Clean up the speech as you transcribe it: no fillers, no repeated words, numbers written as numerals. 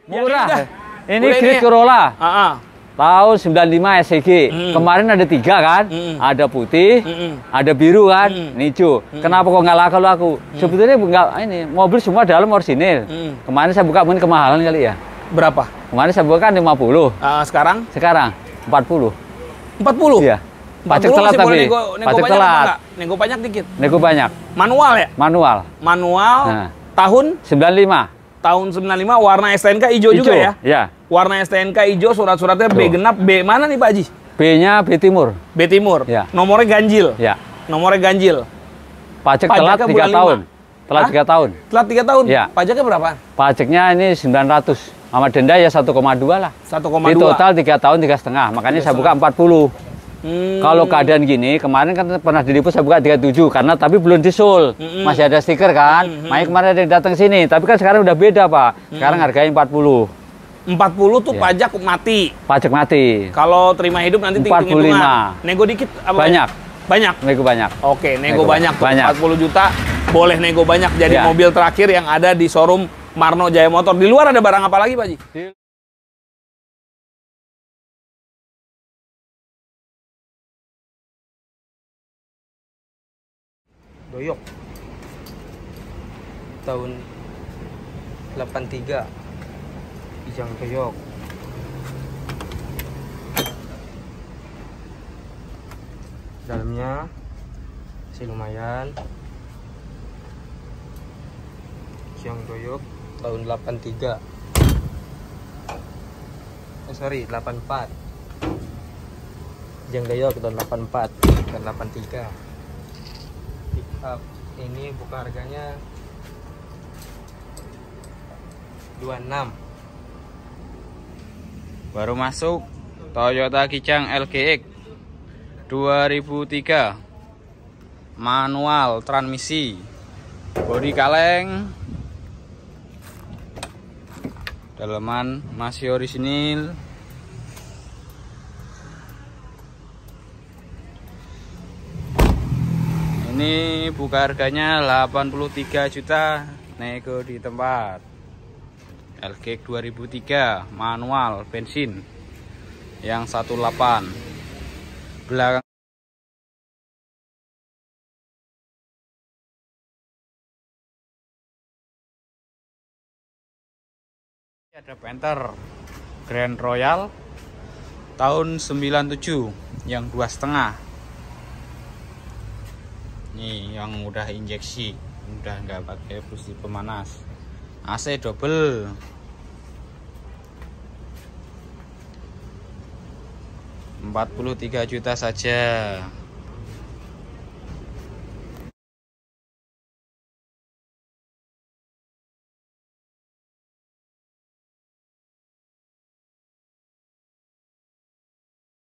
Murah. Ya, ini Grid Corolla. Tahun 95 SEG. Kemarin ada 3 kan? Ada putih, ada biru kan? Ini hijau. Kenapa kok nggak laku? Sebetulnya nggak ini mobil semua dalam orisinil. Kemarin saya buka mungkin kemahalan kali ya. Berapa? Kemarin saya buka kan 50. Sekarang? Sekarang 40. 40? Iya. Pajak telat tapi. Pajak telat. Nego banyak dikit. Nego banyak. Manual ya? Manual. Manual. Tahun? 95. Tahun 95, warna STNK hijau juga ya? Iya. Warna STNK hijau, surat-suratnya B genap. B mana nih Pak Haji? B-nya B Timur. B Timur? Ya. Nomornya ganjil? Ya. Nomornya ganjil. Pajak telat 3 tahun. Telat 3 tahun. Telat 3 tahun? Ya. Pajaknya berapa? Pajaknya ini 900. Sama denda ya 1,2 lah. 1,2. Di total 3 tahun 3,5. Makanya saya buka 40. Kalau keadaan gini, kemarin kan pernah dilipu saya buka 37 karena tapi belum disul. Masih ada stiker kan. Makanya kemarin ada yang datang sini, tapi kan sekarang udah beda, Pak. Sekarang harganya 40. 40 tuh pajak mati. Pajak mati. Kalau terima hidup nanti 45. Nego dikit apa? Banyak. Banyak. Nego banyak. Oke, nego banyak. 40 juta boleh nego banyak jadi Ya. mobil terakhir yang ada di showroom Marno Jaya Motor. Di luar ada barang apa lagi, Pak Haji? Doyok tahun 83 Kijang Doyok dalamnya masih lumayan. Kijang Doyok tahun 83 84 Kijang Doyok tahun 84 dan 83. Pickup ini buka harganya 26. Baru masuk Toyota Kijang LGX 2003 manual transmisi, bodi kaleng, dalaman masih orisinil. Ini buka harganya 83 juta, nego di tempat. LGX 2003 manual bensin yang 1.8 belakang. Ada Panther Grand Royal tahun 97 yang 2,5. Nih yang udah injeksi, udah nggak pakai fusi pemanas, AC double. Rp 43 juta saja.